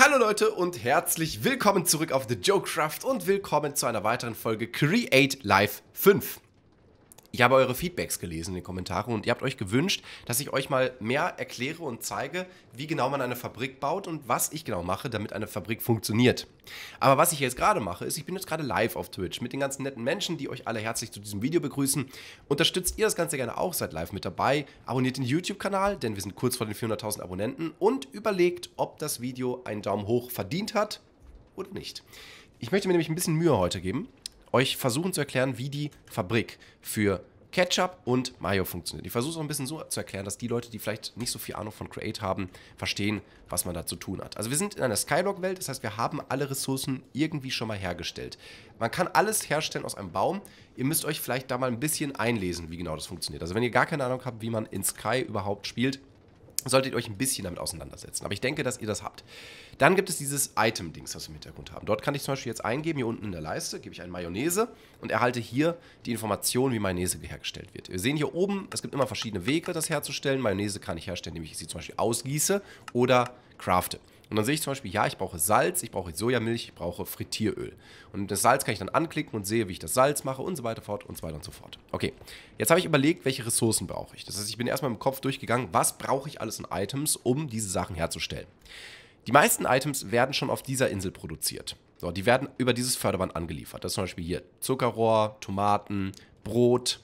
Hallo Leute und herzlich willkommen zurück auf The Joecraft und willkommen zu einer weiteren Folge Create Live 5. Ich habe eure Feedbacks gelesen in den Kommentaren und ihr habt euch gewünscht, dass ich euch mal mehr erkläre und zeige, wie genau man eine Fabrik baut und was ich genau mache, damit eine Fabrik funktioniert. Aber was ich jetzt gerade mache, ist, ich bin jetzt gerade live auf Twitch mit den ganzen netten Menschen, die euch alle herzlich zu diesem Video begrüßen. Unterstützt ihr das Ganze gerne auch, seid live mit dabei, abonniert den YouTube-Kanal, denn wir sind kurz vor den 400.000 Abonnenten und überlegt, ob das Video einen Daumen hoch verdient hat oder nicht. Ich möchte mir nämlich ein bisschen Mühe heute geben, euch versuchen zu erklären, wie die Fabrik für Ketchup und Mayo funktioniert. Ich versuche es auch ein bisschen so zu erklären, dass die Leute, die vielleicht nicht so viel Ahnung von Create haben, verstehen, was man da zu tun hat. Also wir sind in einer Skyblock-Welt, das heißt, wir haben alle Ressourcen irgendwie schon mal hergestellt. Man kann alles herstellen aus einem Baum. Ihr müsst euch vielleicht da mal ein bisschen einlesen, wie genau das funktioniert. Also wenn ihr gar keine Ahnung habt, wie man in Sky überhaupt spielt, solltet ihr euch ein bisschen damit auseinandersetzen. Aber ich denke, dass ihr das habt. Dann gibt es dieses Item-Dings, was wir im Hintergrund haben. Dort kann ich zum Beispiel jetzt eingeben, hier unten in der Leiste, gebe ich ein Mayonnaise und erhalte hier die Information, wie Mayonnaise hergestellt wird. Wir sehen hier oben, es gibt immer verschiedene Wege, das herzustellen. Mayonnaise kann ich herstellen, indem ich sie zum Beispiel ausgieße oder crafte. Und dann sehe ich zum Beispiel, ja, ich brauche Salz, ich brauche Sojamilch, ich brauche Frittieröl. Und das Salz kann ich dann anklicken und sehe, wie ich das Salz mache und so weiter fort und so weiter und so fort. Okay, jetzt habe ich überlegt, welche Ressourcen brauche ich. Das heißt, ich bin erstmal im Kopf durchgegangen, was brauche ich alles an Items, um diese Sachen herzustellen. Die meisten Items werden schon auf dieser Insel produziert. So, die werden über dieses Förderband angeliefert. Das ist zum Beispiel hier Zuckerrohr, Tomaten, Brot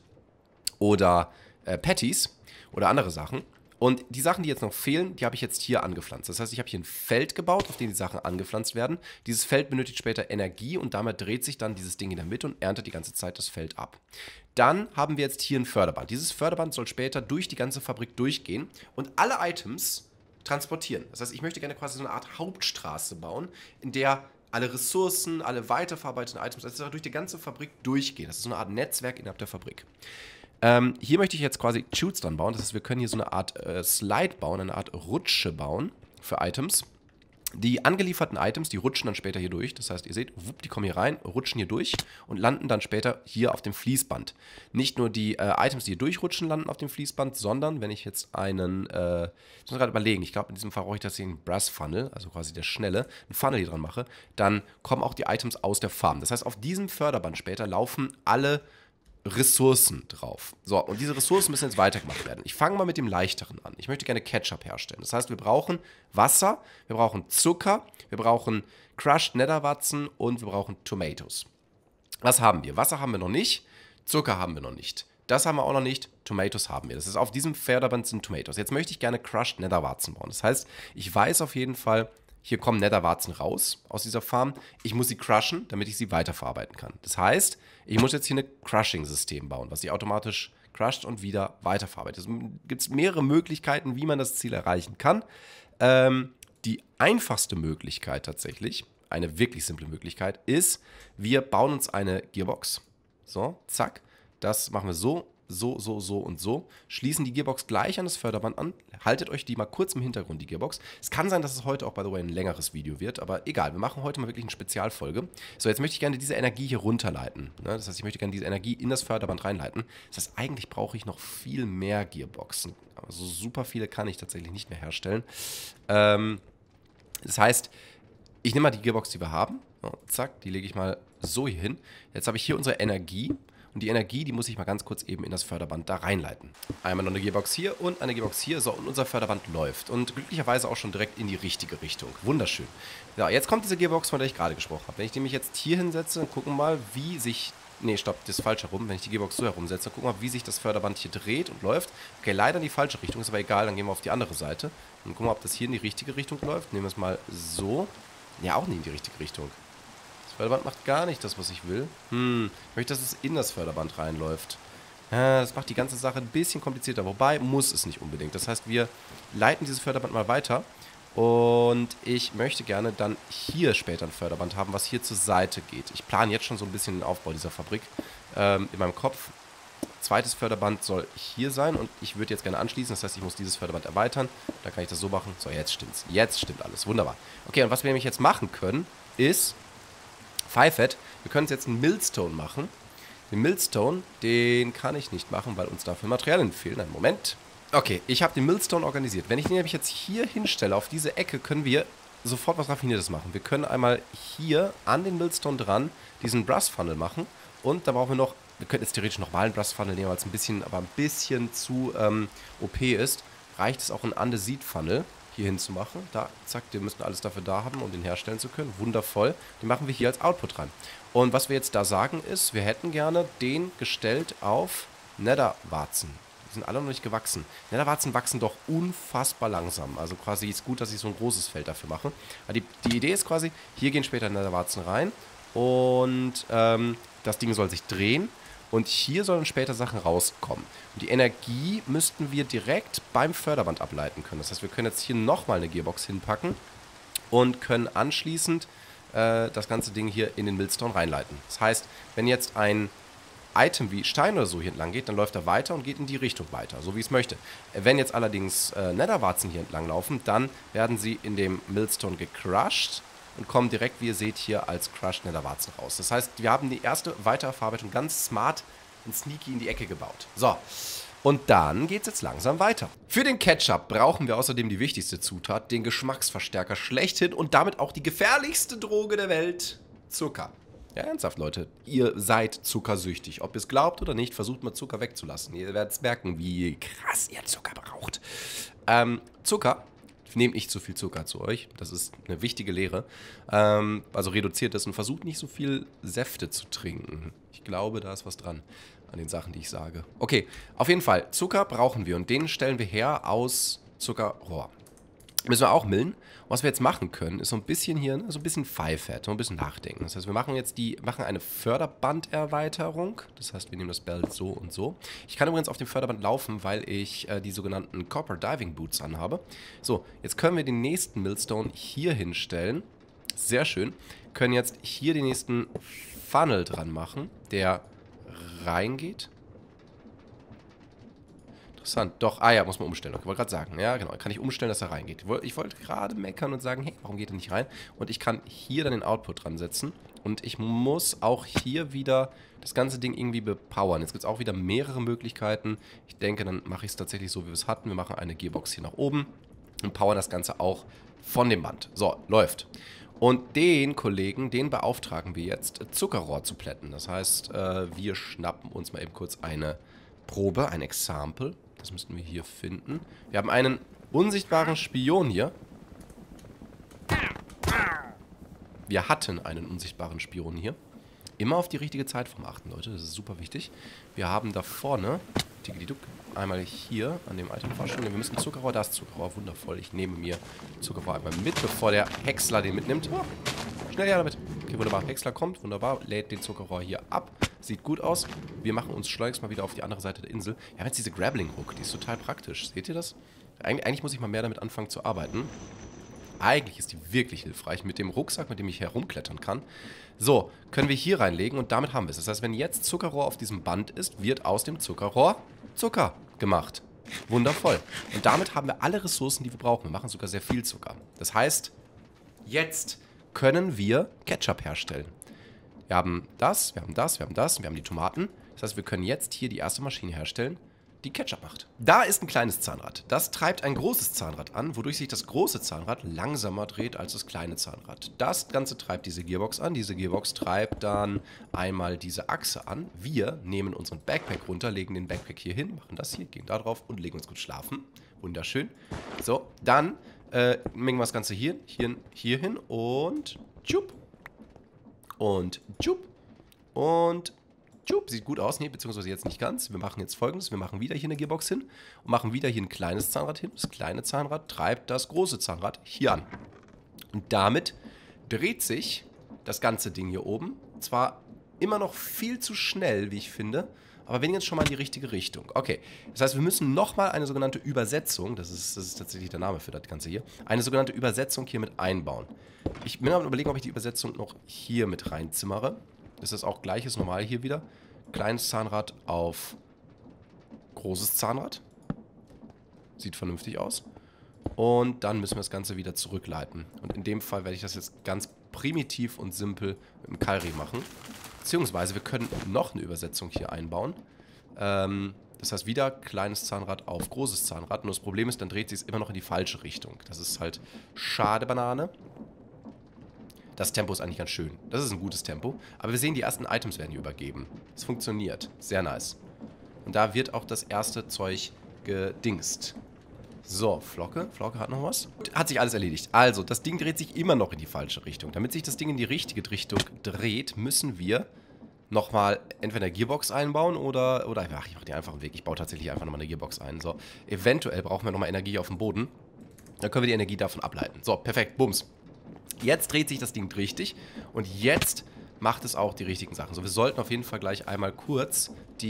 oder Patties oder andere Sachen. Und die Sachen, die jetzt noch fehlen, die habe ich jetzt hier angepflanzt. Das heißt, ich habe hier ein Feld gebaut, auf dem die Sachen angepflanzt werden. Dieses Feld benötigt später Energie und damit dreht sich dann dieses Ding in der Mitte und erntet die ganze Zeit das Feld ab. Dann haben wir jetzt hier ein Förderband. Dieses Förderband soll später durch die ganze Fabrik durchgehen und alle Items transportieren. Das heißt, ich möchte gerne quasi so eine Art Hauptstraße bauen, in der alle Ressourcen, alle weiterverarbeiteten Items etc. durch die ganze Fabrik durchgehen. Das ist so eine Art Netzwerk innerhalb der Fabrik. Hier möchte ich jetzt quasi Chutes dran bauen. Das heißt, wir können hier so eine Art Slide bauen, eine Art Rutsche bauen für Items. Die angelieferten Items, die rutschen dann später hier durch. Das heißt, ihr seht, wupp, die kommen hier rein, rutschen hier durch und landen dann später hier auf dem Fließband. Nicht nur die Items, die hier durchrutschen, landen auf dem Fließband, sondern wenn ich jetzt einen, ich muss gerade überlegen, ich glaube, in diesem Fall brauche ich tatsächlich einen Brass Funnel, also quasi der schnelle, einen Funnel hier dran mache, dann kommen auch die Items aus der Farm. Das heißt, auf diesem Förderband später laufen alle Ressourcen drauf. So, und diese Ressourcen müssen jetzt weitergemacht werden. Ich fange mal mit dem leichteren an. Ich möchte gerne Ketchup herstellen. Das heißt, wir brauchen Wasser, wir brauchen Zucker, wir brauchen Crushed Netherwatzen und wir brauchen Tomatoes. Was haben wir? Wasser haben wir noch nicht, Zucker haben wir noch nicht. Das haben wir auch noch nicht, Tomatoes haben wir. Das ist auf diesem Förderband sind Tomatoes. Jetzt möchte ich gerne Crushed Netherwatzen bauen. Das heißt, ich weiß auf jeden Fall, hier kommen Netherwarzen raus aus dieser Farm. Ich muss sie crushen, damit ich sie weiterverarbeiten kann. Das heißt, ich muss jetzt hier ein Crushing-System bauen, was sie automatisch crusht und wieder weiterverarbeitet. Es gibt mehrere Möglichkeiten, wie man das Ziel erreichen kann. Die einfachste Möglichkeit tatsächlich, eine wirklich simple Möglichkeit, ist, wir bauen uns eine Gearbox. So, zack. Das machen wir so. So und so, schließen die Gearbox gleich an das Förderband an, haltet euch die mal kurz im Hintergrund, die Gearbox. Es kann sein, dass es heute auch, by the way, ein längeres Video wird, aber egal, wir machen heute mal wirklich eine Spezialfolge. So, jetzt möchte ich gerne diese Energie hier runterleiten. Ne? Das heißt, ich möchte gerne diese Energie in das Förderband reinleiten. Das heißt, eigentlich brauche ich noch viel mehr Gearboxen. Aber so super viele kann ich tatsächlich nicht mehr herstellen. Das heißt, ich nehme mal die Gearbox, die wir haben. So, zack, die lege ich mal so hier hin. Jetzt habe ich hier unsere Energie. Und die Energie, die muss ich mal ganz kurz eben in das Förderband da reinleiten. Einmal noch eine Gearbox hier und eine Gearbox hier. So, und unser Förderband läuft. Und glücklicherweise auch schon direkt in die richtige Richtung. Wunderschön. Ja, jetzt kommt diese Gearbox, von der ich gerade gesprochen habe. Wenn ich die mich jetzt hier hinsetze, dann gucken wir mal, wie sich... Nee, stopp, das ist falsch herum. Wenn ich die Gearbox so herumsetze, dann gucken wir mal, wie sich das Förderband hier dreht und läuft. Okay, leider in die falsche Richtung, ist aber egal. Dann gehen wir auf die andere Seite. Und gucken wir, ob das hier in die richtige Richtung läuft. Nehmen wir es mal so. Ja, auch nicht in die richtige Richtung. Das Förderband macht gar nicht das, was ich will. Ich möchte, dass es in das Förderband reinläuft. Das macht die ganze Sache ein bisschen komplizierter. Wobei, muss es nicht unbedingt. Das heißt, wir leiten dieses Förderband mal weiter. Und ich möchte gerne dann hier später ein Förderband haben, was hier zur Seite geht. Ich plane jetzt schon so ein bisschen den Aufbau dieser Fabrik in meinem Kopf. Zweites Förderband soll hier sein und ich würde jetzt gerne anschließen. Das heißt, ich muss dieses Förderband erweitern. Da kann ich das so machen. So, jetzt stimmt's. Jetzt stimmt alles. Wunderbar. Okay, und was wir nämlich jetzt machen können, ist... Pfeifett, wir können uns jetzt einen Millstone machen. Den Millstone, den kann ich nicht machen, weil uns dafür Materialien fehlen. Einen Moment. Okay, ich habe den Millstone organisiert. Wenn ich den nämlich jetzt hier hinstelle, auf diese Ecke, können wir sofort was Raffiniertes machen. Wir können einmal hier an den Millstone dran diesen Brass Funnel machen. Und da brauchen wir noch, wir könnten jetzt theoretisch nochmal einen Brass Funnel nehmen, weil es ein bisschen zu OP ist. Reicht es auch, einen Andesit Funnel hier hin zu machen. Da, zack, wir müssen alles dafür da haben, um den herstellen zu können. Wundervoll. Den machen wir hier als Output rein. Und was wir jetzt da sagen ist, wir hätten gerne den gestellt auf Netherwarzen. Die sind alle noch nicht gewachsen. Netherwarzen wachsen doch unfassbar langsam. Also quasi ist gut, dass ich so ein großes Feld dafür mache. Aber die Idee ist quasi, hier gehen später Netherwarzen rein. Und das Ding soll sich drehen. Und hier sollen später Sachen rauskommen. Und die Energie müssten wir direkt beim Förderband ableiten können. Das heißt, wir können jetzt hier nochmal eine Gearbox hinpacken und können anschließend das ganze Ding hier in den Millstone reinleiten. Das heißt, wenn jetzt ein Item wie Stein oder so hier entlang geht, dann läuft er weiter und geht in die Richtung weiter, so wie ich es möchte. Wenn jetzt allerdings Netherwarzen hier entlang laufen, dann werden sie in dem Millstone gecrushed und kommen direkt, wie ihr seht, hier als Crushed Netherwarzen raus. Das heißt, wir haben die erste Weiterverarbeitung ganz smart und sneaky in die Ecke gebaut. So, und dann geht es jetzt langsam weiter. Für den Ketchup brauchen wir außerdem die wichtigste Zutat, den Geschmacksverstärker schlechthin und damit auch die gefährlichste Droge der Welt, Zucker. Ja, ernsthaft, Leute, ihr seid zuckersüchtig. Ob ihr es glaubt oder nicht, versucht mal Zucker wegzulassen. Ihr werdet merken, wie krass ihr Zucker braucht. Zucker. Nehmt nicht zu viel Zucker zu euch. Das ist eine wichtige Lehre. Also reduziert es und versucht nicht so viel Säfte zu trinken. Ich glaube, da ist was dran an den Sachen, die ich sage. Okay, auf jeden Fall. Zucker brauchen wir und den stellen wir her aus Zuckerrohr. Müssen wir auch millen. Was wir jetzt machen können, ist so ein bisschen hier, so ein bisschen Pfeifett, so ein bisschen nachdenken. Das heißt, wir machen jetzt eine Förderbanderweiterung. Das heißt, wir nehmen das Belt so und so. Ich kann übrigens auf dem Förderband laufen, weil ich die sogenannten Copper Diving Boots anhabe. So, jetzt können wir den nächsten Millstone hier hinstellen. Sehr schön. Können jetzt hier den nächsten Funnel dran machen, der reingeht. Interessant. Doch, ja, muss man umstellen. Ich wollte gerade sagen, ja, genau. Kann ich umstellen, dass er reingeht. Ich wollte gerade meckern und sagen, hey, warum geht er nicht rein? Und ich kann hier dann den Output dran setzen. Und ich muss auch hier wieder das ganze Ding irgendwie bepowern. Jetzt gibt es auch wieder mehrere Möglichkeiten. Ich denke, dann mache ich es tatsächlich so, wie wir es hatten. Wir machen eine Gearbox hier nach oben und powern das Ganze auch von dem Band. So, läuft. Und den Kollegen, den beauftragen wir jetzt, Zuckerrohr zu plätten. Das heißt, wir schnappen uns mal eben kurz eine Probe, ein Example. Das müssten wir hier finden. Wir haben einen unsichtbaren Spion hier. Wir hatten einen unsichtbaren Spion hier. Immer auf die richtige Zeitform achten, Leute. Das ist super wichtig. Wir haben da vorne, einmal hier an dem Item vorstellen. Wir müssen Zuckerrohr, das Zuckerrohr, wundervoll. Ich nehme mir Zuckerrohr einmal mit, bevor der Häcksler den mitnimmt. Oh, schnell her damit. Okay, wunderbar. Häcksler kommt, wunderbar. Lädt den Zuckerrohr hier ab. Sieht gut aus. Wir machen uns schleunigst mal wieder auf die andere Seite der Insel. Wir haben jetzt diese Grappling Hook, die ist total praktisch. Seht ihr das? Eigentlich muss ich mal mehr damit anfangen zu arbeiten. Eigentlich ist die wirklich hilfreich mit dem Rucksack, mit dem ich herumklettern kann. So, können wir hier reinlegen und damit haben wir es. Das heißt, wenn jetzt Zuckerrohr auf diesem Band ist, wird aus dem Zuckerrohr Zucker gemacht. Wundervoll. Und damit haben wir alle Ressourcen, die wir brauchen. Wir machen sogar sehr viel Zucker. Das heißt, jetzt können wir Ketchup herstellen. Wir haben das, wir haben das, wir haben das, wir haben die Tomaten. Das heißt, wir können jetzt hier die erste Maschine herstellen, die Ketchup macht. Da ist ein kleines Zahnrad. Das treibt ein großes Zahnrad an, wodurch sich das große Zahnrad langsamer dreht als das kleine Zahnrad. Das Ganze treibt diese Gearbox an. Diese Gearbox treibt dann einmal diese Achse an. Wir nehmen unseren Backpack runter, legen den Backpack hier hin, machen das hier, gehen da drauf und legen uns gut schlafen. Wunderschön. So, dann mengen wir das Ganze hier hin und tschupp. Und tschupp. Und tschupp. Sieht gut aus. Nee, beziehungsweise jetzt nicht ganz. Wir machen jetzt Folgendes. Wir machen wieder hier eine Gearbox hin und machen wieder hier ein kleines Zahnrad hin. Das kleine Zahnrad treibt das große Zahnrad hier an. Und damit dreht sich das ganze Ding hier oben. Zwar immer noch viel zu schnell, wie ich finde, aber wenigstens schon mal in die richtige Richtung. Okay, das heißt, wir müssen nochmal eine sogenannte Übersetzung, das ist tatsächlich der Name für das Ganze hier, eine sogenannte Übersetzung hier mit einbauen. Ich bin am Überlegen, ob ich die Übersetzung noch hier mit reinzimmere. Das ist auch gleiches normal hier wieder. Kleines Zahnrad auf großes Zahnrad. Sieht vernünftig aus. Und dann müssen wir das Ganze wieder zurückleiten. Und in dem Fall werde ich das jetzt ganz primitiv und simpel mit dem Kalri machen. Beziehungsweise wir können noch eine Übersetzung hier einbauen. Das Das heißt, wieder kleines Zahnrad auf großes Zahnrad. Nur das Problem ist, dann dreht sich es immer noch in die falsche Richtung. Das ist halt schade, Banane. Das Tempo ist eigentlich ganz schön. Das ist ein gutes Tempo. Aber wir sehen, die ersten Items werden hier übergeben. Es funktioniert. Sehr nice. Und da wird auch das erste Zeug gedingst. So, Flocke. Flocke hat noch was. Hat sich alles erledigt. Also, das Ding dreht sich immer noch in die falsche Richtung. Damit sich das Ding in die richtige Richtung dreht, müssen wir nochmal entweder eine Gearbox einbauen oder ach, ich mache den einfachen Weg. Ich baue tatsächlich einfach nochmal eine Gearbox ein. So, eventuell brauchen wir nochmal Energie auf dem Boden. Dann können wir die Energie davon ableiten. So, perfekt. Bums. Jetzt dreht sich das Ding richtig und jetzt macht es auch die richtigen Sachen. So, wir sollten auf jeden Fall gleich einmal kurz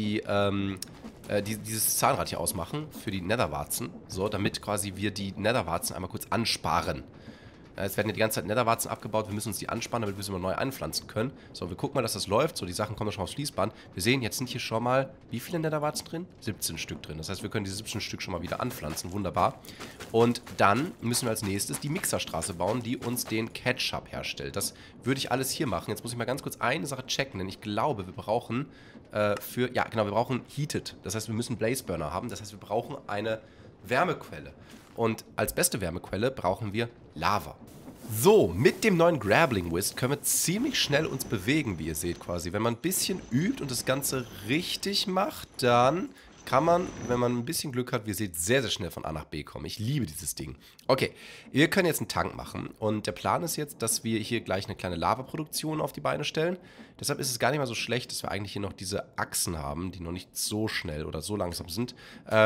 dieses Zahnrad hier ausmachen für die Netherwarzen. So, damit quasi wir die Netherwarzen einmal kurz ansparen. Es werden ja die ganze Zeit Netherwarzen abgebaut, wir müssen uns die ansparen, damit wir sie mal neu einpflanzen können. So, wir gucken mal, dass das läuft. So, die Sachen kommen schon aufs Fließband. Wir sehen, jetzt sind hier schon mal, wie viele Netherwarzen drin? 17 Stück drin. Das heißt, wir können diese 17 Stück schon mal wieder anpflanzen. Wunderbar. Und dann müssen wir als nächstes die Mixerstraße bauen, die uns den Ketchup herstellt. Das würde ich alles hier machen. Jetzt muss ich mal ganz kurz eine Sache checken, denn ich glaube, wir brauchen wir brauchen Heated. Das heißt, wir müssen Blazeburner haben. Das heißt, wir brauchen eine Wärmequelle. Und als beste Wärmequelle brauchen wir Lava. So, mit dem neuen Grappling Whisk können wir ziemlich schnell uns bewegen, wie ihr seht quasi. Wenn man ein bisschen übt und das Ganze richtig macht, dann kann man, wenn man ein bisschen Glück hat, wie ihr seht, sehr, sehr schnell von A nach B kommen. Ich liebe dieses Ding. Okay, wir können jetzt einen Tank machen. Und der Plan ist jetzt, dass wir hier gleich eine kleine Lavaproduktion auf die Beine stellen. Deshalb ist es gar nicht mal so schlecht, dass wir eigentlich hier noch diese Achsen haben, die noch nicht so schnell oder so langsam sind.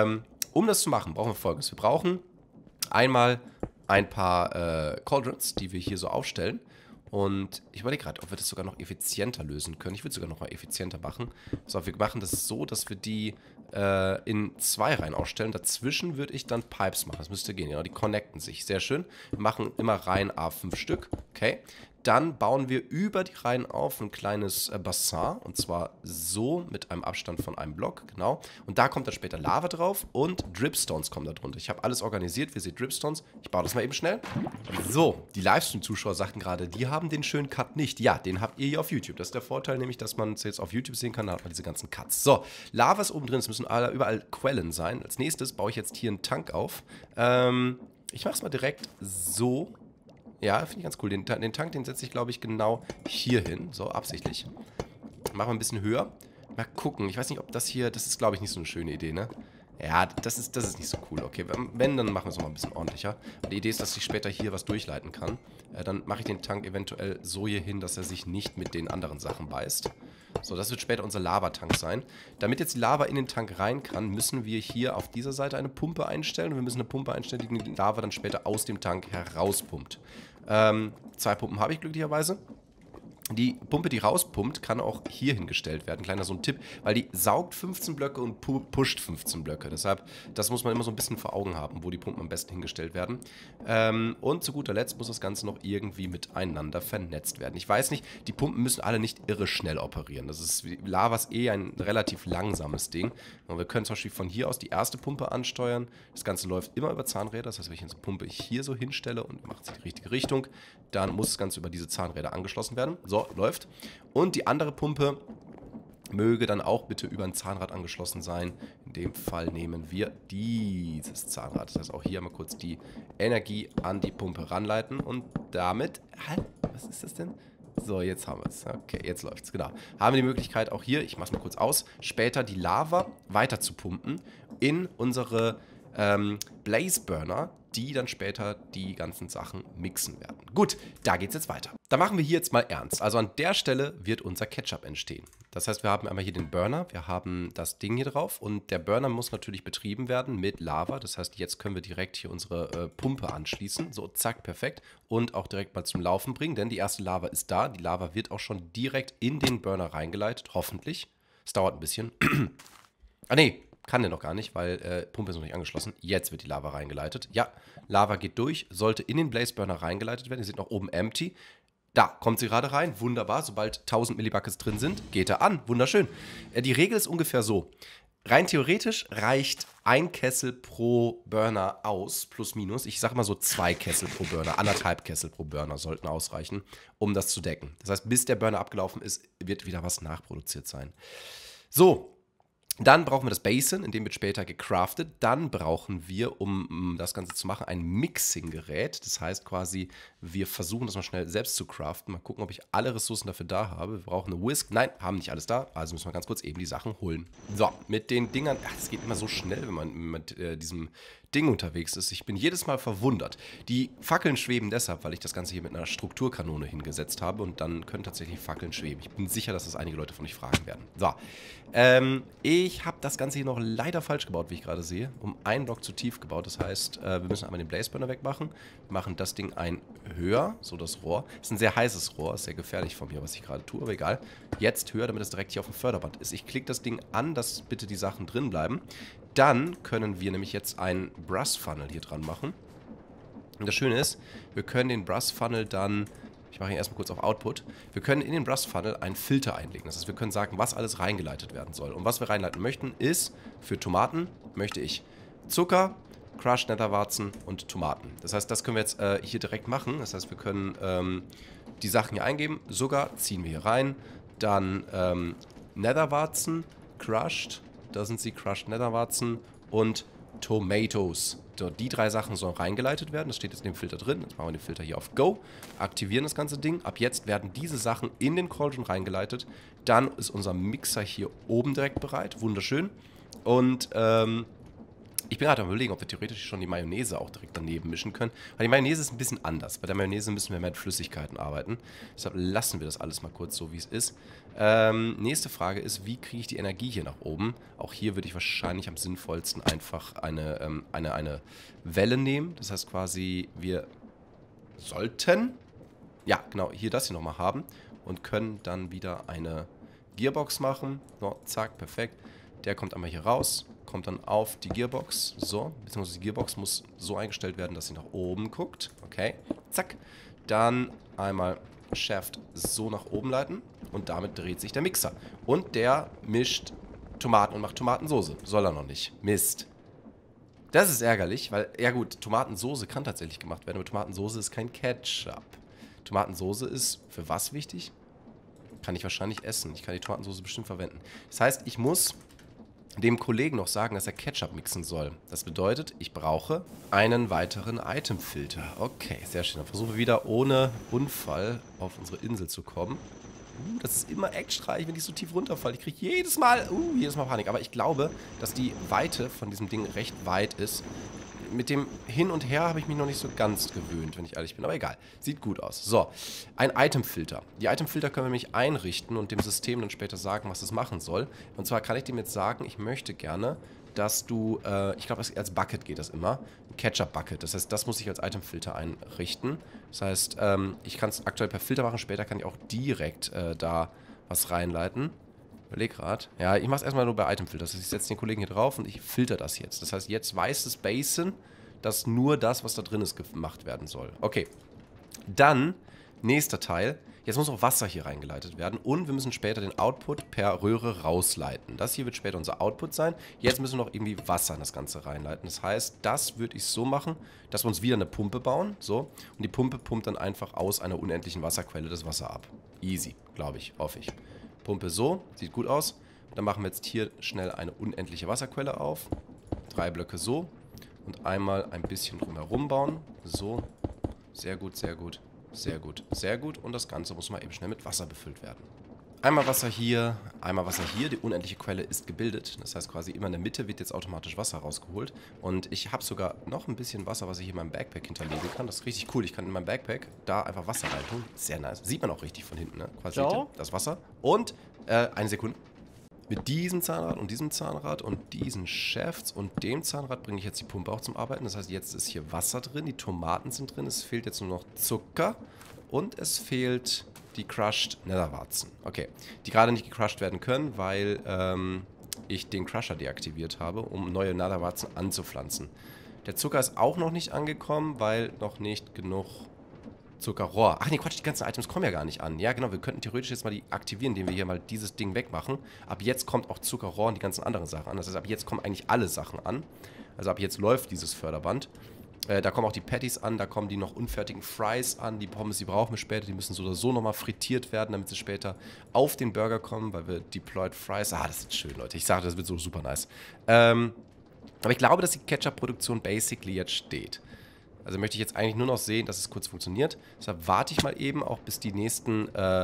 Um das zu machen, brauchen wir Folgendes. Wir brauchen einmal ein paar Cauldrons, die wir hier so aufstellen. Und ich überlege gerade, ob wir das sogar noch effizienter lösen können. Ich würde es sogar noch mal effizienter machen. So, wir machen das so, dass wir die in 2 Reihen aufstellen. Dazwischen würde ich dann Pipes machen. Das müsste gehen, genau. Die connecten sich. Sehr schön. Wir machen immer Reihen A5 Stück. Okay. Dann bauen wir über die Reihen auf ein kleines Bassin. Und zwar so mit einem Abstand von einem Block. Genau. Und da kommt dann später Lava drauf. Und Dripstones kommen da drunter. Ich habe alles organisiert. Wir sehen Dripstones. Ich baue das mal eben schnell. So, die Livestream-Zuschauer sagten gerade, die haben den schönen Cut nicht. Ja, den habt ihr hier auf YouTube. Das ist der Vorteil, nämlich, dass man es jetzt auf YouTube sehen kann. Da hat man diese ganzen Cuts. So, Lava ist oben drin. Es müssen überall Quellen sein. Als nächstes baue ich jetzt hier einen Tank auf. Ich mache es mal direkt so. Ja, finde ich ganz cool. Den Tank, den setze ich, glaube ich, genau hier hin. So, absichtlich. Machen wir ein bisschen höher. Mal gucken. Ich weiß nicht, ob das hier... Das ist, glaube ich, nicht so eine schöne Idee, ne? Ja, das ist nicht so cool. Okay, wenn, dann machen wir es mal ein bisschen ordentlicher. Die Idee ist, dass ich später hier was durchleiten kann. Dann mache ich den Tank eventuell so hier hin, dass er sich nicht mit den anderen Sachen beißt. So, das wird später unser Lavatank sein. Damit jetzt die Lava in den Tank rein kann, müssen wir hier auf dieser Seite eine Pumpe einstellen. Und wir müssen eine Pumpe einstellen, die Lava dann später aus dem Tank herauspumpt. 2 Pumpen habe ich glücklicherweise. Die Pumpe, die rauspumpt, kann auch hier hingestellt werden. Kleiner so ein Tipp, weil die saugt 15 Blöcke und pusht 15 Blöcke. Deshalb, das muss man immer so ein bisschen vor Augen haben, wo die Pumpen am besten hingestellt werden. Und zu guter Letzt muss das Ganze noch irgendwie miteinander vernetzt werden. Ich weiß nicht, die Pumpen müssen alle nicht irre schnell operieren. Das ist, Lava ist eh ein relativ langsames Ding. Und wir können zum Beispiel von hier aus die erste Pumpe ansteuern. Das Ganze läuft immer über Zahnräder. Das heißt, wenn ich eine Pumpe hier so hinstelle und macht sie die richtige Richtung, dann muss das Ganze über diese Zahnräder angeschlossen werden. So, läuft. Und die andere Pumpe möge dann auch bitte über ein Zahnrad angeschlossen sein. In dem Fall nehmen wir dieses Zahnrad. Das heißt, auch hier mal kurz die Energie an die Pumpe ranleiten und damit... Was ist das denn? So, jetzt haben wir es. Okay, jetzt läuft es, genau. Haben wir die Möglichkeit auch hier, ich mache es mal kurz aus, später die Lava weiter zu pumpen in unsere Blazeburner, die dann später die ganzen Sachen mixen werden. Gut, da geht es jetzt weiter. Da machen wir hier jetzt mal ernst. Also an der Stelle wird unser Ketchup entstehen. Das heißt, wir haben einmal hier den Burner, wir haben das Ding hier drauf und der Burner muss natürlich betrieben werden mit Lava. Das heißt, jetzt können wir direkt hier unsere Pumpe anschließen. So, zack, perfekt. Und auch direkt mal zum Laufen bringen, denn die erste Lava ist da. Die Lava wird auch schon direkt in den Burner reingeleitet, hoffentlich. Es dauert ein bisschen. Ah, nee. Kann der noch gar nicht, weil Pumpe ist noch nicht angeschlossen. Jetzt wird die Lava reingeleitet. Ja, Lava geht durch, sollte in den Blazeburner reingeleitet werden. Ihr seht noch oben empty. Da kommt sie gerade rein. Wunderbar. Sobald 1000 Millibuckets drin sind, geht er an. Wunderschön. Die Regel ist ungefähr so. Rein theoretisch reicht ein Kessel pro Burner aus, plus minus. Ich sage mal so 2 Kessel pro Burner, 1,5 Kessel pro Burner sollten ausreichen, um das zu decken. Das heißt, bis der Burner abgelaufen ist, wird wieder was nachproduziert sein. So. Dann brauchen wir das Basin, in dem wird später gecraftet. Dann brauchen wir, um das Ganze zu machen, ein Mixing-Gerät. Das heißt quasi, wir versuchen das mal schnell selbst zu craften. Mal gucken, ob ich alle Ressourcen dafür da habe. Wir brauchen eine Whisk. Nein, haben nicht alles da. Also müssen wir ganz kurz eben die Sachen holen. So, mit den Dingern. Ach, das geht immer so schnell, wenn man mit diesem Ding unterwegs ist. Ich bin jedes Mal verwundert. Die Fackeln schweben deshalb, weil ich das Ganze hier mit einer Strukturkanone hingesetzt habe. Und dann können tatsächlich Fackeln schweben. Ich bin sicher, dass das einige Leute von euch fragen werden. So, ich habe das Ganze hier noch leider falsch gebaut, wie ich gerade sehe. Um einen Block zu tief gebaut. Das heißt, wir müssen einmal den Blazeburner wegmachen. Wir machen das Ding ein höher, so das Rohr. Das ist ein sehr heißes Rohr, ist sehr gefährlich von mir, was ich gerade tue, aber egal. Jetzt höher, damit es direkt hier auf dem Förderband ist. Ich klicke das Ding an, dass bitte die Sachen drin bleiben. Dann können wir nämlich jetzt einen Brass-Funnel hier dran machen. Und das Schöne ist, wir können den Brass-Funnel dann... Ich mache ihn erstmal kurz auf Output. Wir können in den Brass-Funnel einen Filter einlegen. Das heißt, wir können sagen, was alles reingeleitet werden soll. Und was wir reinleiten möchten, ist, für Tomaten möchte ich Zucker, Crushed Netherwarzen und Tomaten. Das heißt, das können wir jetzt hier direkt machen. Das heißt, wir können die Sachen hier eingeben. Zucker ziehen wir hier rein. Dann Netherwarzen, Crushed, da sind sie, Crushed Netherwarzen und Tomatoes. So, die 3 Sachen sollen reingeleitet werden. Das steht jetzt in dem Filter drin. Jetzt machen wir den Filter hier auf Go. Aktivieren das ganze Ding. Ab jetzt werden diese Sachen in den Cauldron reingeleitet. Dann ist unser Mixer hier oben direkt bereit. Wunderschön. Und ich bin gerade am Überlegen, ob wir theoretisch schon die Mayonnaise auch direkt daneben mischen können. Weil die Mayonnaise ist ein bisschen anders. Bei der Mayonnaise müssen wir mehr mit Flüssigkeiten arbeiten. Deshalb lassen wir das alles mal kurz so, wie es ist. Nächste Frage ist, wie kriege ich die Energie hier nach oben? Auch hier würde ich wahrscheinlich am sinnvollsten einfach eine Welle nehmen. Das heißt quasi, wir sollten, ja genau, hier das hier nochmal haben. Und können dann wieder eine Gearbox machen. So, zack, perfekt. Der kommt einmal hier raus. Kommt dann auf die Gearbox, so, beziehungsweise die Gearbox muss so eingestellt werden, dass sie nach oben guckt, okay, zack, dann einmal Shaft so nach oben leiten und damit dreht sich der Mixer und der mischt Tomaten und macht Tomatensoße, soll er noch nicht, Mist. Das ist ärgerlich, weil, ja gut, Tomatensoße kann tatsächlich gemacht werden, aber Tomatensoße ist kein Ketchup. Tomatensoße ist für was wichtig? Kann ich wahrscheinlich essen, ich kann die Tomatensoße bestimmt verwenden. Das heißt, ich muss dem Kollegen noch sagen, dass er Ketchup mixen soll. Das bedeutet, ich brauche einen weiteren Itemfilter. Okay, sehr schön. Dann versuchen wir wieder ohne Unfall auf unsere Insel zu kommen. Das ist immer echt streich, wenn ich so tief runterfalle. Ich kriege jedes Mal Panik. Aber ich glaube, dass die Weite von diesem Ding recht weit ist. Mit dem Hin und Her habe ich mich noch nicht so ganz gewöhnt, wenn ich ehrlich bin. Aber egal. Sieht gut aus. So, ein Itemfilter. Die Itemfilter können wir nämlich einrichten und dem System dann später sagen, was es machen soll. Und zwar kann ich dem jetzt sagen, ich möchte gerne, dass du, ich glaube, als Bucket geht das immer, ein Ketchup-Bucket. Das heißt, das muss ich als Itemfilter einrichten. Das heißt, ich kann es aktuell per Filter machen. Später kann ich auch direkt da was reinleiten. Überleg gerade. Ja, ich mache es erstmal nur bei Itemfilter. Das heißt, ich setze den Kollegen hier drauf und ich filter das jetzt. Das heißt, jetzt weiß das Basin, dass nur das, was da drin ist, gemacht werden soll. Okay. Dann, nächster Teil. Jetzt muss auch Wasser hier reingeleitet werden. Und wir müssen später den Output per Röhre rausleiten. Das hier wird später unser Output sein. Jetzt müssen wir noch irgendwie Wasser in das Ganze reinleiten. Das heißt, das würde ich so machen, dass wir uns wieder eine Pumpe bauen. So. Und die Pumpe pumpt dann einfach aus einer unendlichen Wasserquelle das Wasser ab. Easy, glaube ich, hoffe ich. Pumpe so, sieht gut aus. Dann machen wir jetzt hier schnell eine unendliche Wasserquelle auf. 3 Blöcke so. Und einmal ein bisschen drumherum bauen. So. Sehr gut, sehr gut, sehr gut, sehr gut. Und das Ganze muss mal eben schnell mit Wasser befüllt werden. Einmal Wasser hier, einmal Wasser hier. Die unendliche Quelle ist gebildet. Das heißt quasi immer in der Mitte wird jetzt automatisch Wasser rausgeholt. Und ich habe sogar noch ein bisschen Wasser, was ich hier in meinem Backpack hinterlegen kann. Das ist richtig cool. Ich kann in meinem Backpack da einfach Wasser reintun. Sehr nice. Sieht man auch richtig von hinten, ne? Quasi das Wasser. Und, eine Sekunde. Mit diesem Zahnrad und diesen Shafts und dem Zahnrad bringe ich jetzt die Pumpe auch zum Arbeiten. Das heißt, jetzt ist hier Wasser drin, die Tomaten sind drin, es fehlt jetzt nur noch Zucker und es fehlt die Crushed Netherwarzen. Okay, die gerade nicht gecrushed werden können, weil ich den Crusher deaktiviert habe, um neue Netherwarzen anzupflanzen. Der Zucker ist auch noch nicht angekommen, weil noch nicht genug Zuckerrohr. Ach nee, Quatsch, die ganzen Items kommen ja gar nicht an. Ja, genau, wir könnten theoretisch jetzt mal die aktivieren, indem wir hier mal dieses Ding wegmachen. Ab jetzt kommt auch Zuckerrohr und die ganzen anderen Sachen an. Das heißt, ab jetzt kommen eigentlich alle Sachen an. Also ab jetzt läuft dieses Förderband. Da kommen auch die Patties an, da kommen die noch unfertigen Fries an, die Pommes, die brauchen wir später, die müssen so oder so nochmal frittiert werden, damit sie später auf den Burger kommen, weil wir Deployed Fries, das ist schön, Leute, ich sage, das wird so super nice. Aber ich glaube, dass die Ketchup-Produktion basically jetzt steht. Also möchte ich jetzt eigentlich nur noch sehen, dass es kurz funktioniert. Deshalb warte ich mal eben auch, bis die nächsten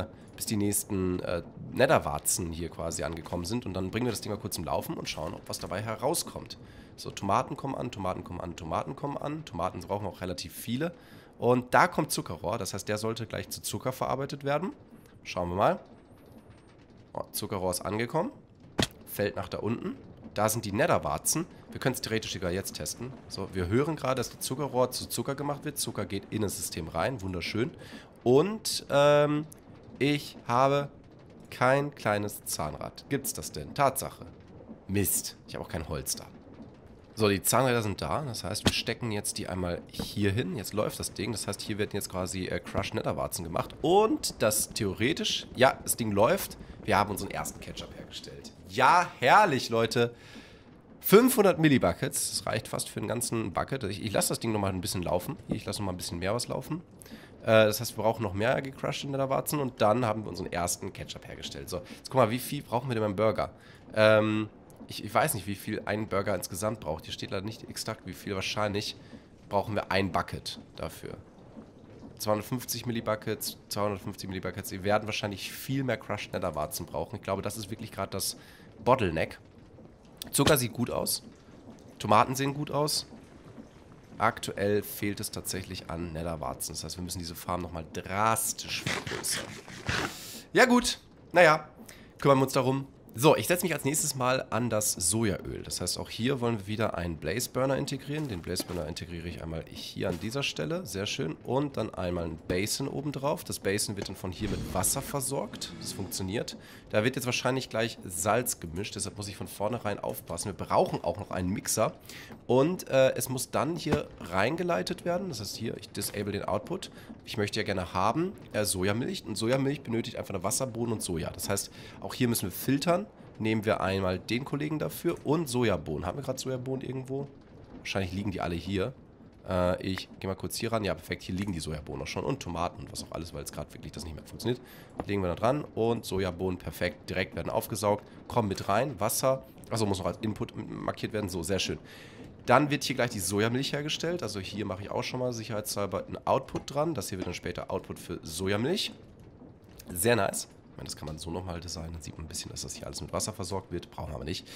Netherwarzen hier quasi angekommen sind. Und dann bringen wir das Ding mal kurz zum Laufen und schauen, ob was dabei herauskommt. So, Tomaten kommen an, Tomaten kommen an, Tomaten kommen an. Tomaten brauchen auch relativ viele. Und da kommt Zuckerrohr. Das heißt, der sollte gleich zu Zucker verarbeitet werden. Schauen wir mal. Oh, Zuckerrohr ist angekommen. Fällt nach da unten. Da sind die Netherwarzen. Wir können es theoretisch sogar jetzt testen. So, wir hören gerade, dass das Zuckerrohr zu Zucker gemacht wird. Zucker geht in das System rein. Wunderschön. Und ich habe kein kleines Zahnrad. Gibt's das denn? Tatsache. Mist. Ich habe auch kein Holz da. So, die Zahnräder sind da. Das heißt, wir stecken jetzt die einmal hier hin. Jetzt läuft das Ding. Das heißt, hier werden jetzt quasi Crushed Netherwarzen gemacht. Und das theoretisch, ja, das Ding läuft. Wir haben unseren ersten Ketchup hergestellt. Ja, herrlich, Leute. 500 Millibuckets. Das reicht fast für einen ganzen Bucket. Ich lasse das Ding nochmal ein bisschen laufen. Hier, ich lasse nochmal ein bisschen mehr was laufen. Das heißt, wir brauchen noch mehr gecrushed Netherwarzen. Und dann haben wir unseren ersten Ketchup hergestellt. So, jetzt guck mal, wie viel brauchen wir denn beim Burger? Ich weiß nicht, wie viel ein Burger insgesamt braucht. Hier steht leider nicht exakt, wie viel. Wahrscheinlich brauchen wir ein Bucket dafür. 250 Millibuckets, 250 Millibuckets. Wir werden wahrscheinlich viel mehr Crushed Netherwarzen brauchen. Ich glaube, das ist wirklich gerade das Bottleneck. Zucker sieht gut aus. Tomaten sehen gut aus. Aktuell fehlt es tatsächlich an Netherwarzen. Das heißt, wir müssen diese Farm nochmal drastisch vergrößern. Ja gut, naja, kümmern wir uns darum. So, ich setze mich als nächstes mal an das Sojaöl. Das heißt, auch hier wollen wir wieder einen Blaze Burner integrieren. Den Blaze Burner integriere ich einmal hier an dieser Stelle. Sehr schön. Und dann einmal ein Basin oben drauf. Das Basin wird dann von hier mit Wasser versorgt. Das funktioniert. Da wird jetzt wahrscheinlich gleich Salz gemischt. Deshalb muss ich von vornherein aufpassen. Wir brauchen auch noch einen Mixer. Und es muss dann hier reingeleitet werden. Das heißt hier, ich disable den Output. Ich möchte ja gerne haben Sojamilch. Und Sojamilch benötigt einfach eine Wasserbohnen und Soja. Das heißt, auch hier müssen wir filtern. Nehmen wir einmal den Kollegen dafür und Sojabohnen. Haben wir gerade Sojabohnen irgendwo? Wahrscheinlich liegen die alle hier. Ich gehe mal kurz hier ran. Ja, perfekt. Hier liegen die Sojabohnen auch schon. Und Tomaten und was auch alles, weil es gerade wirklich das nicht mehr funktioniert. Legen wir da dran. Und Sojabohnen, perfekt. Direkt werden aufgesaugt. Kommen mit rein. Wasser. Achso, muss noch als Input markiert werden. So, sehr schön. Dann wird hier gleich die Sojamilch hergestellt. Also hier mache ich auch schon mal sicherheitshalber einen Output dran. Das hier wird dann später Output für Sojamilch. Sehr nice. Ich meine, das kann man so nochmal designen. Dann sieht man ein bisschen, dass das hier alles mit Wasser versorgt wird. Brauchen wir aber nicht.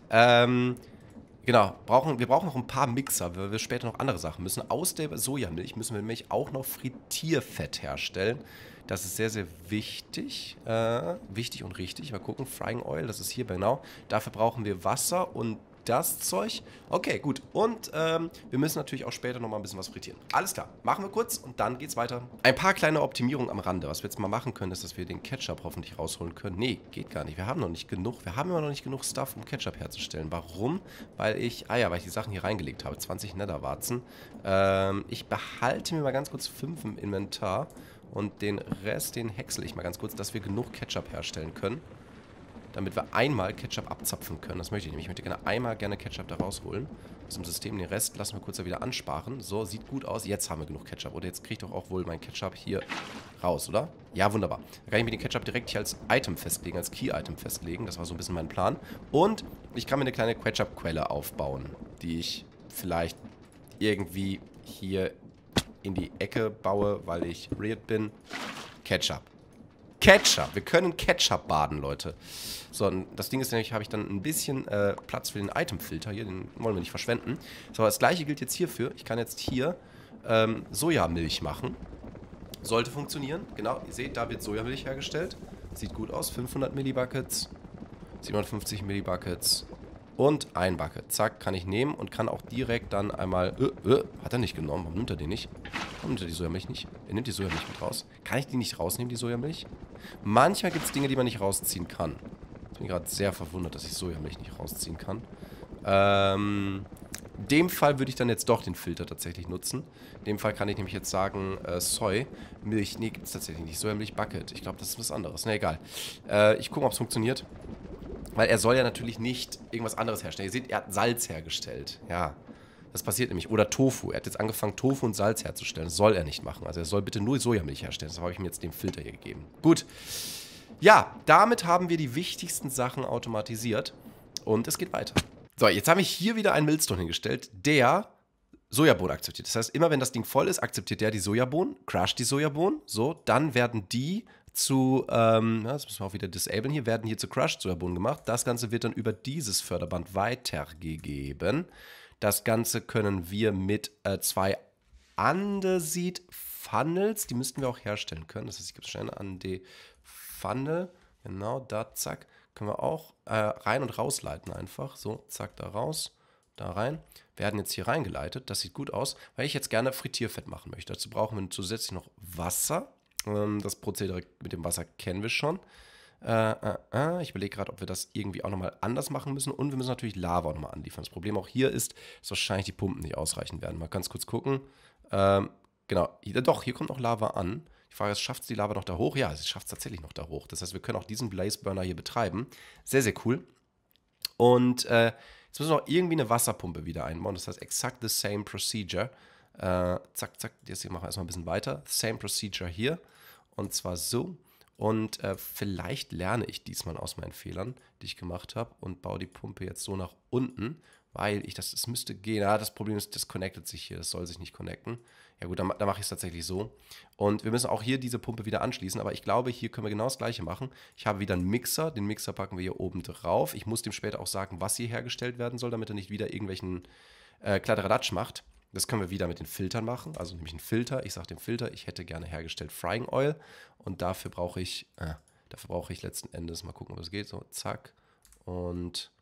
Genau, wir brauchen noch ein paar Mixer, weil wir später noch andere Sachen müssen. Aus der Sojamilch müssen wir nämlich auch noch Frittierfett herstellen. Das ist sehr, sehr wichtig. Wichtig und richtig. Mal gucken, Frying Oil, das ist hier genau. Dafür brauchen wir Wasser und das Zeug. Okay, gut. Und wir müssen natürlich auch später nochmal ein bisschen was frittieren. Alles klar, machen wir kurz und dann geht's weiter. Ein paar kleine Optimierungen am Rande. Was wir jetzt mal machen können, ist, dass wir den Ketchup hoffentlich rausholen können. Nee, geht gar nicht. Wir haben noch nicht genug. Wir haben immer noch nicht genug Stuff, um Ketchup herzustellen. Warum? Weil ich die Sachen hier reingelegt habe. 20 Netherwarzen. Ich behalte mir mal ganz kurz 5 im Inventar. Und den Rest, den häcksel ich mal ganz kurz, dass wir genug Ketchup herstellen können. Damit wir einmal Ketchup abzapfen können. Das möchte ich nämlich. Ich möchte gerne Ketchup da rausholen. Aus dem System. Den Rest lassen wir kurz da wieder ansparen. So, sieht gut aus. Jetzt haben wir genug Ketchup. Oder jetzt kriege ich doch auch wohl mein Ketchup hier raus, oder? Ja, wunderbar. Da kann ich mir den Ketchup direkt hier als Item festlegen, als Key-Item festlegen. Das war so ein bisschen mein Plan. Und ich kann mir eine kleine Ketchup-Quelle aufbauen, die ich vielleicht irgendwie hier in die Ecke baue, weil ich weird bin. Ketchup. Ketchup. Wir können Ketchup baden, Leute. So, und das Ding ist nämlich, habe ich dann ein bisschen Platz für den Itemfilter hier. Den wollen wir nicht verschwenden. So, das gleiche gilt jetzt hierfür. Ich kann jetzt hier Sojamilch machen. Sollte funktionieren. Genau, ihr seht, da wird Sojamilch hergestellt. Sieht gut aus. 500 Millibuckets. 750 Millibuckets. Und ein Bucket. Zack, kann ich nehmen und kann auch direkt dann einmal... hat er nicht genommen. Warum nimmt er den nicht? Warum nimmt er die Sojamilch nicht? Er nimmt die Sojamilch mit raus. Kann ich die nicht rausnehmen, die Sojamilch? Manchmal gibt es Dinge, die man nicht rausziehen kann. Ich bin gerade sehr verwundert, dass ich Sojamilch nicht rausziehen kann. In dem Fall würde ich dann jetzt doch den Filter tatsächlich nutzen. In dem Fall kann ich nämlich jetzt sagen, Soy-Milch, nee, gibt es tatsächlich nicht. Sojamilch Bucket. Ich glaube, das ist was anderes. Na, egal. Ich gucke, ob es funktioniert. Weil er soll ja natürlich nicht irgendwas anderes herstellen. Ihr seht, er hat Salz hergestellt. Ja. Das passiert nämlich. Oder Tofu. Er hat jetzt angefangen, Tofu und Salz herzustellen. Das soll er nicht machen. Also er soll bitte nur Sojamilch herstellen. Deshalb habe ich ihm jetzt den Filter hier gegeben. Gut. Ja, damit haben wir die wichtigsten Sachen automatisiert. Und es geht weiter. So, jetzt habe ich hier wieder einen Millstone hingestellt, der Sojabohnen akzeptiert. Das heißt, immer wenn das Ding voll ist, akzeptiert der die Sojabohnen, crasht die Sojabohnen. So, dann werden die zu, das müssen wir auch wieder disablen hier, werden hier zu Crushed Sojabohnen gemacht. Das Ganze wird dann über dieses Förderband weitergegeben. Das Ganze können wir mit 2 Andesit-Funnels, die müssten wir auch herstellen können. Das heißt, ich gebe schnell an die Funnel, genau, da, zack, können wir auch rein und rausleiten einfach. So, zack, da raus, da rein. Werden jetzt hier reingeleitet, das sieht gut aus, weil ich jetzt gerne Frittierfett machen möchte. Dazu brauchen wir zusätzlich noch Wasser. Das Prozedere mit dem Wasser kennen wir schon. Ich überlege gerade, ob wir das irgendwie auch nochmal anders machen müssen. Und wir müssen natürlich Lava nochmal anliefern. Das Problem auch hier ist, dass wahrscheinlich die Pumpen nicht ausreichen werden. Mal ganz kurz gucken. Genau, hier kommt noch Lava an. Die Frage ist, schafft es die Lava noch da hoch? Ja, sie schafft es tatsächlich noch da hoch. Das heißt, wir können auch diesen Blaze Burner hier betreiben. Sehr, sehr cool. Und jetzt müssen wir auch irgendwie eine Wasserpumpe wieder einbauen. Das heißt, exakt the same procedure. Zack, zack, jetzt machen wir erstmal ein bisschen weiter. Same procedure hier. Und zwar so. Und vielleicht lerne ich diesmal aus meinen Fehlern, die ich gemacht habe, und baue die Pumpe jetzt so nach unten, weil es müsste gehen. Ja, das Problem ist, das connectet sich hier, das soll sich nicht connecten. Ja gut, dann mache ich es tatsächlich so. Und wir müssen auch hier diese Pumpe wieder anschließen, aber ich glaube, hier können wir genau das Gleiche machen. Ich habe wieder einen Mixer, den Mixer packen wir hier oben drauf. Ich muss dem später auch sagen, was hier hergestellt werden soll, damit er nicht wieder irgendwelchen Kladderadatsch macht. Das können wir wieder mit den Filtern machen, also nämlich einen Filter. Ich sage dem Filter, ich hätte gerne hergestellt Frying Oil und dafür brauche ich letzten Endes, mal gucken, ob das geht, so zack und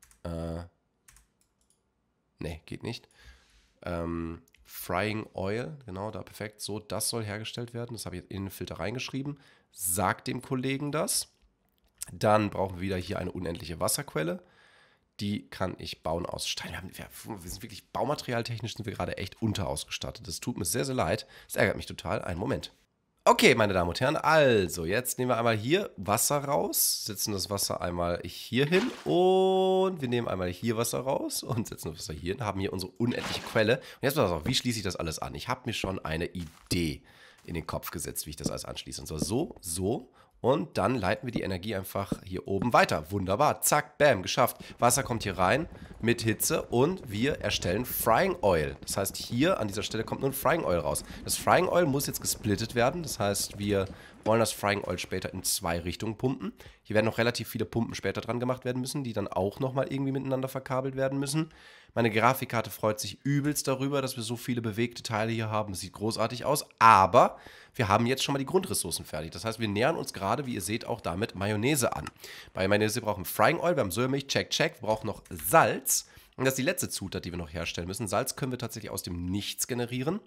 ne, geht nicht. Frying Oil, genau, da perfekt, so, das soll hergestellt werden, das habe ich jetzt in den Filter reingeschrieben. Sag dem Kollegen das. Dann brauchen wir wieder hier eine unendliche Wasserquelle. Die kann ich bauen aus Stein. Wir sind wirklich, baumaterialtechnisch sind wir gerade echt unterausgestattet. Das tut mir sehr, sehr leid. Das ärgert mich total. Einen Moment. Okay, meine Damen und Herren, also jetzt nehmen wir einmal hier Wasser raus, setzen das Wasser einmal hier hin und wir nehmen einmal hier Wasser raus und setzen das Wasser hier hin, haben hier unsere unendliche Quelle. Und jetzt pass auf, wie schließe ich das alles an? Ich habe mir schon eine Idee in den Kopf gesetzt, wie ich das alles anschließe. Und zwar so. Und dann leiten wir die Energie einfach hier oben weiter. Wunderbar. Zack, bam, geschafft. Wasser kommt hier rein mit Hitze und wir erstellen Frying Oil. Das heißt, hier an dieser Stelle kommt nur ein Frying Oil raus. Das Frying Oil muss jetzt gesplittet werden. Das heißt, wir wollen das Frying Oil später in 2 Richtungen pumpen. Hier werden noch relativ viele Pumpen später dran gemacht werden müssen, die dann auch nochmal irgendwie miteinander verkabelt werden müssen. Meine Grafikkarte freut sich übelst darüber, dass wir so viele bewegte Teile hier haben. Das sieht großartig aus, aber wir haben jetzt schon mal die Grundressourcen fertig. Das heißt, wir nähern uns gerade, wie ihr seht, auch damit Mayonnaise an. Bei Mayonnaise brauchen wir Frying Oil, wir haben Sojamilch, check. Wir brauchen noch Salz. Und das ist die letzte Zutat, die wir noch herstellen müssen. Salz können wir tatsächlich aus dem Nichts generieren.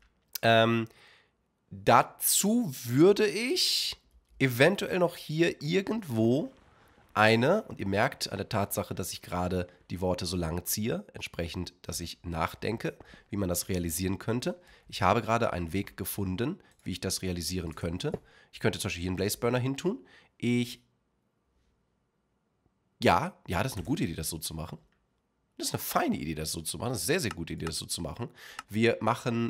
Dazu würde ich eventuell noch hier irgendwo und ihr merkt an der Tatsache, dass ich gerade die Worte so lange ziehe, entsprechend, dass ich nachdenke, wie man das realisieren könnte. Ich habe gerade einen Weg gefunden, wie ich das realisieren könnte. Ich könnte zum Beispiel hier einen Blaze Burner hintun. Ja, das ist eine gute Idee, das so zu machen. Das ist eine feine Idee, das so zu machen. Das ist eine sehr, sehr gute Idee, das so zu machen. Wir machen,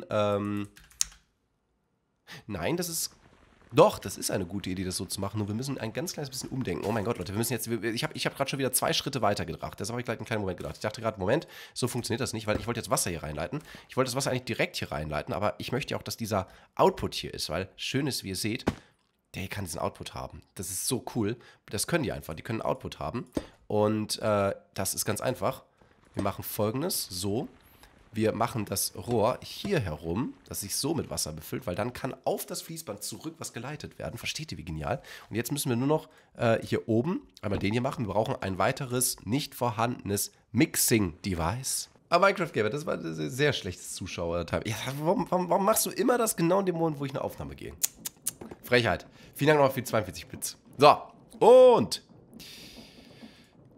nein, das ist eine gute Idee, das so zu machen. Nur wir müssen ein ganz kleines bisschen umdenken. Oh mein Gott, Leute, wir müssen jetzt, ich hab gerade schon wieder 2 Schritte weiter gedacht. Das habe ich gleich einen kleinen Moment gedacht. Ich dachte gerade, Moment, so funktioniert das nicht, weil ich wollte jetzt Wasser hier reinleiten. Ich wollte das Wasser eigentlich direkt hier reinleiten, aber ich möchte ja auch, dass dieser Output hier ist, weil schön ist, wie ihr seht, der hier kann diesen Output haben. Das ist so cool. Das können die einfach. Die können einen Output haben. Und das ist ganz einfach. Wir machen Folgendes, so. Wir machen das Rohr hier herum, das sich so mit Wasser befüllt, weil dann kann auf das Fließband zurück was geleitet werden. Versteht ihr, wie genial? Und jetzt müssen wir nur noch hier oben einmal den hier machen. Wir brauchen ein weiteres, nicht vorhandenes Mixing-Device. Aber Minecraft Gamer, das war ein sehr schlechtes Zuschauer-Time. Ja, warum machst du immer das genau in dem Moment, wo ich eine Aufnahme gehe? Frechheit. Vielen Dank nochmal für die 42 Bits. So, und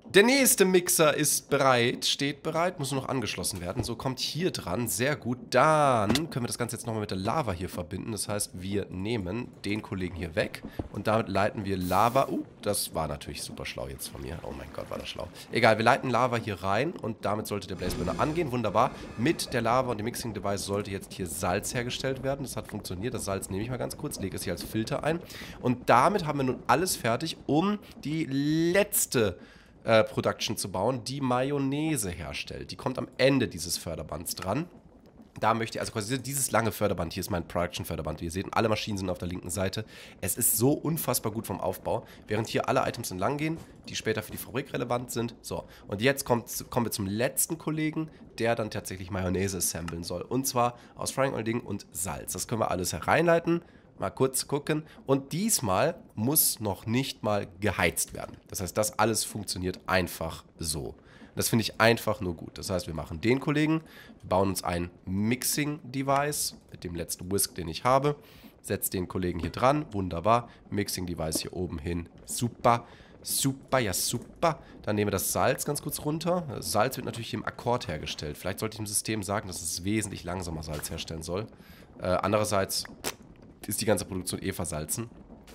Der nächste Mixer ist bereit, steht bereit, muss nur noch angeschlossen werden. So, kommt hier dran, sehr gut. Dann können wir das Ganze jetzt nochmal mit der Lava hier verbinden. Das heißt, wir nehmen den Kollegen hier weg und damit leiten wir Lava... das war natürlich super schlau jetzt von mir. Oh mein Gott, war das schlau. Egal, wir leiten Lava hier rein und damit sollte der Blaze Burner angehen. Wunderbar. Mit der Lava und dem Mixing Device sollte jetzt hier Salz hergestellt werden. Das hat funktioniert. Das Salz nehme ich mal ganz kurz, lege es hier als Filter ein. Und damit haben wir nun alles fertig, um die letzte... Production zu bauen, die Mayonnaise herstellt. Die kommt am Ende dieses Förderbands dran. Da möchte ich, also quasi dieses lange Förderband, hier ist mein Production-Förderband, wie ihr seht, und alle Maschinen sind auf der linken Seite. Es ist so unfassbar gut vom Aufbau, während hier alle Items entlang gehen, die später für die Fabrik relevant sind. So, und jetzt kommen wir zum letzten Kollegen, der dann tatsächlich Mayonnaise assemblen soll. Und zwar aus Frying Oil Ding und Salz. Das können wir alles hereinleiten. Mal kurz gucken. Und diesmal muss noch nicht mal geheizt werden. Das heißt, das alles funktioniert einfach so. Das finde ich einfach nur gut. Das heißt, wir machen den Kollegen, wir bauen uns ein Mixing-Device mit dem letzten Whisk, den ich habe. Setzt den Kollegen hier dran. Wunderbar. Mixing-Device hier oben hin. Super. Super, ja super. Dann nehmen wir das Salz ganz kurz runter. Das Salz wird natürlich im Akkord hergestellt. Vielleicht sollte ich dem System sagen, dass es wesentlich langsamer Salz herstellen soll. Andererseits... ist die ganze Produktion eh versalzen.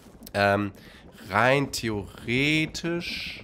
Rein theoretisch.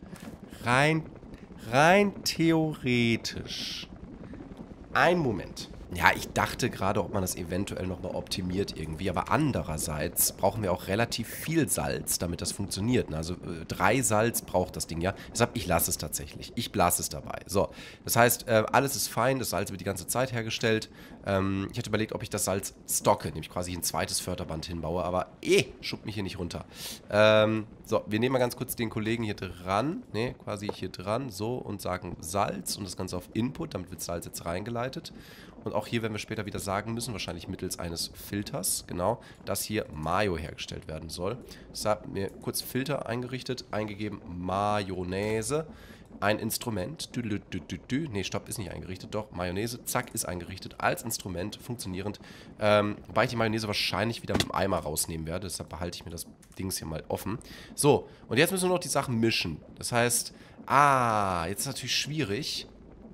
Rein theoretisch. Ein Moment. Ja, ich dachte gerade, ob man das eventuell nochmal optimiert irgendwie. Aber andererseits brauchen wir auch relativ viel Salz, damit das funktioniert. Ne? Also 3 Salz braucht das Ding ja. Deshalb, ich lasse es tatsächlich. Ich blase es dabei. So, das heißt, alles ist fein. Das Salz wird die ganze Zeit hergestellt. Ich hatte überlegt, ob ich das Salz stocke, nämlich quasi ein zweites Förderband hinbaue. Aber schubt mich hier nicht runter. So, wir nehmen mal ganz kurz den Kollegen hier dran. Ne, quasi hier dran. So, und sagen Salz und das Ganze auf Input. Damit wird Salz jetzt reingeleitet. Und auch hier werden wir später wieder sagen müssen, wahrscheinlich mittels eines Filters, genau, dass hier Mayo hergestellt werden soll. Deshalb mir kurz Filter eingerichtet, eingegeben Mayonnaise, ein Instrument, nee, stopp, ist nicht eingerichtet, doch, Mayonnaise, zack, ist eingerichtet, als Instrument, funktionierend, wobei ich die Mayonnaise wahrscheinlich wieder mit dem Eimer rausnehmen werde, deshalb behalte ich mir das Dings hier mal offen. So, und jetzt müssen wir noch die Sachen mischen, das heißt, jetzt ist natürlich schwierig,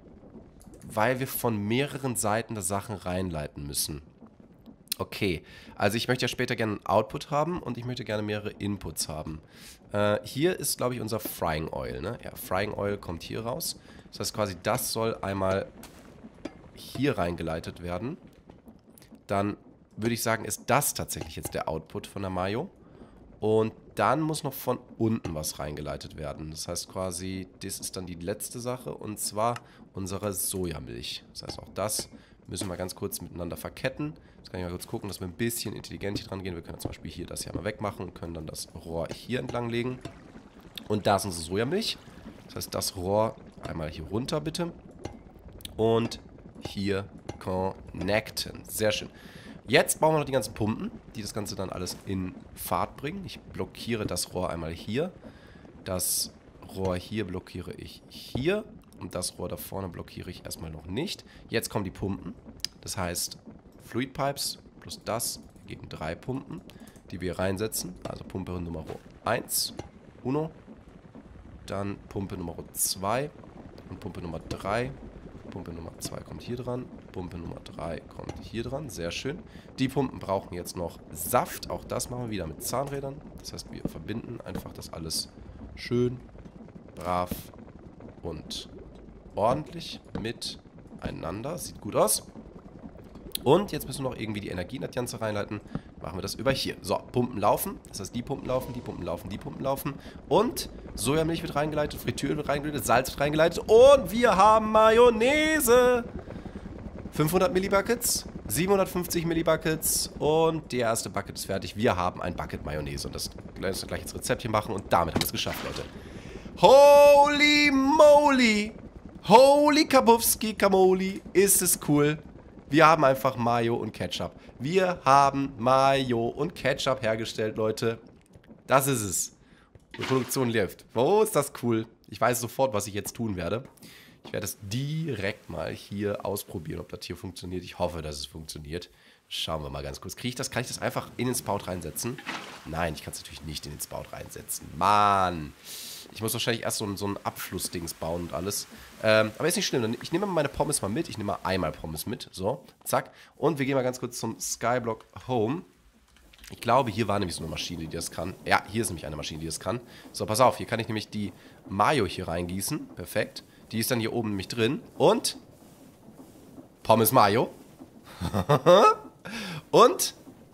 weil wir von mehreren Seiten da Sachen reinleiten müssen. Okay, also ich möchte ja später gerne einen Output haben und ich möchte gerne mehrere Inputs haben. Hier ist, glaube ich, unser Frying Oil, ne? Ja, Frying Oil kommt hier raus. Das heißt quasi, das soll einmal hier reingeleitet werden. Dann würde ich sagen, ist das tatsächlich jetzt der Output von der Mayo. Und dann muss noch von unten was reingeleitet werden. Das heißt quasi, das ist dann die letzte Sache und zwar unsere Sojamilch. Das heißt, auch das müssen wir ganz kurz miteinander verketten. Jetzt kann ich mal kurz gucken, dass wir ein bisschen intelligent hier dran gehen. Wir können zum Beispiel hier das hier mal wegmachen und können dann das Rohr hier entlang legen. Und da ist unsere Sojamilch. Das heißt, das Rohr einmal hier runter bitte. Und hier connecten. Sehr schön. Jetzt bauen wir noch die ganzen Pumpen, die das Ganze dann alles in Fahrt bringen. Ich blockiere das Rohr einmal hier. Das Rohr hier blockiere ich hier. Und das Rohr da vorne blockiere ich erstmal noch nicht. Jetzt kommen die Pumpen. Das heißt, Fluid Pipes plus das geben 3 Pumpen, die wir reinsetzen. Also Pumpe Nummer 1, Uno. Dann Pumpe Nummer 2 und Pumpe Nummer 3. Pumpe Nummer 2 kommt hier dran. Pumpe Nummer 3 kommt hier dran. Sehr schön. Die Pumpen brauchen jetzt noch Saft. Auch das machen wir wieder mit Zahnrädern. Das heißt, wir verbinden einfach das alles schön, brav und ordentlich miteinander. Sieht gut aus. Und jetzt müssen wir noch irgendwie die Energie in das Ganze reinleiten. Machen wir das über hier. So, Pumpen laufen. Das heißt, die Pumpen laufen, die Pumpen laufen, die Pumpen laufen. Und Sojamilch wird reingeleitet, Fritüre wird reingeleitet, Salz wird reingeleitet. Und wir haben Mayonnaise. 500 Millibuckets, 750 Millibuckets und die erste Bucket ist fertig. Wir haben ein Bucket Mayonnaise. Und das gleich jetzt Rezeptchen machen und damit haben wir es geschafft, Leute. Holy moly! Holy Kabufski Kamoli! Ist es cool. Wir haben einfach Mayo und Ketchup. Wir haben Mayo und Ketchup hergestellt, Leute. Das ist es. Die Produktion läuft. Oh, ist das cool. Ich weiß sofort, was ich jetzt tun werde. Ich werde es direkt mal hier ausprobieren, ob das hier funktioniert. Ich hoffe, dass es funktioniert. Schauen wir mal ganz kurz. Kann ich das einfach in den Spout reinsetzen? Nein, ich kann es natürlich nicht in den Spout reinsetzen. Mann. Ich muss wahrscheinlich erst so ein Abflussdings bauen und alles. Aber ist nicht schlimm. Ich nehme mal meine Pommes mal mit. Ich nehme mal einmal Pommes mit. So, zack. Und wir gehen mal ganz kurz zum Skyblock Home. Ich glaube, hier war nämlich so eine Maschine, die das kann. Ja, hier ist nämlich eine Maschine, die das kann. So, pass auf. Hier kann ich nämlich die Mayo hier reingießen. Perfekt. Die ist dann hier oben nämlich drin. Und Pommes Mayo. Und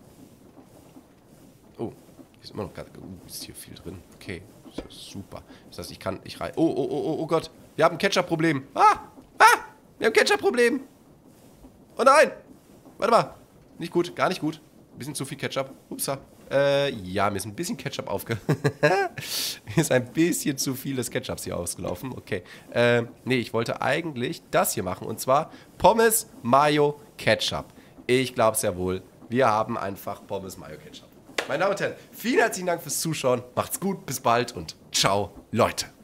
oh, hier ist immer noch gerade. Ist hier viel drin. Okay, das ist super. Das heißt, ich rein. Oh Gott. Wir haben ein Ketchup-Problem. Wir haben ein Ketchup-Problem. Oh nein. Warte mal. Nicht gut, gar nicht gut. Ein bisschen zu viel Ketchup. Upsa. Ja, mir ist ein bisschen Ketchup mir ist ein bisschen zu viel des Ketchups hier ausgelaufen. Okay. Nee, ich wollte eigentlich das hier machen. Und zwar Pommes, Mayo, Ketchup. Ich glaube es ja wohl. Wir haben einfach Pommes, Mayo, Ketchup. Meine Damen und Herren, vielen herzlichen Dank fürs Zuschauen. Macht's gut, bis bald und ciao, Leute.